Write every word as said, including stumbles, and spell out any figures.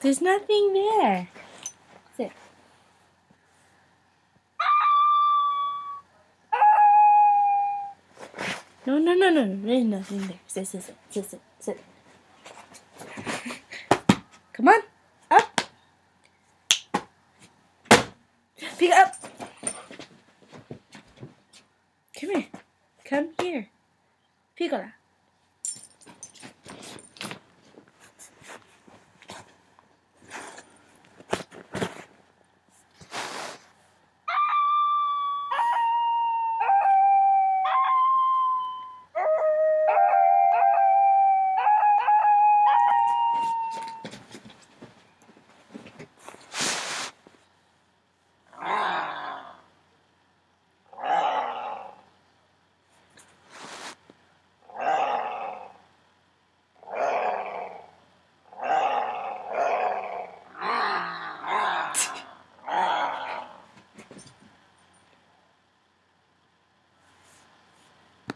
There's nothing there. Sit. No, no, no, no, no. There's nothing there. Sit, sit, sit, sit, sit, sit. Come on. Up. Pick it up. Come here. Come here. Piccola.